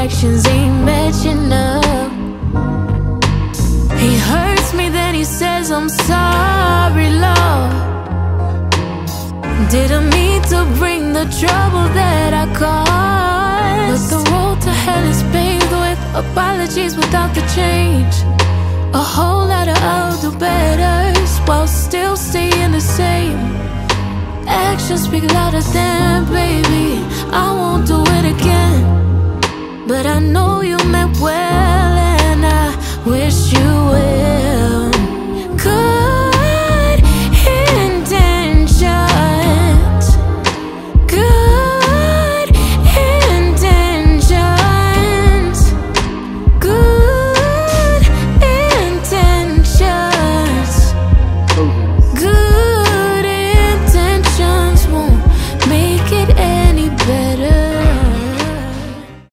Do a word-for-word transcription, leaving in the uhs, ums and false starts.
actions ain't matching up. He hurts me, then he says I'm sorry, Lord. Didn't mean to bring the trouble that I caused, but the road to hell is paved with apologies without the change. A whole lot of I'll do betters while still staying the same. Actions speak louder than, baby, I won't do it again. But I know you meant well.